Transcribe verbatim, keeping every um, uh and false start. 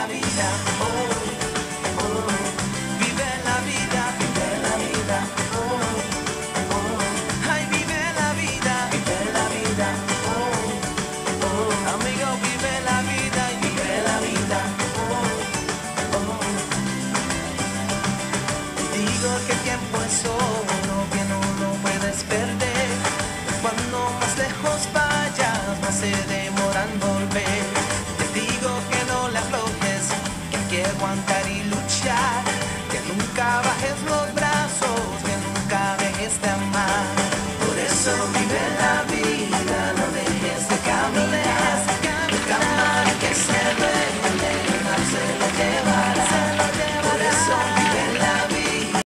vida, oh, oh. Vive la vida, vive la vida, oh, oh. Ay, vive la vida, vive la vida, oh, oh. Amigo, vive la vida y vive la vida, oh, oh. Digo que el tiempo es oro que no lo puedes perder. Cuando más lejos vayas, más se de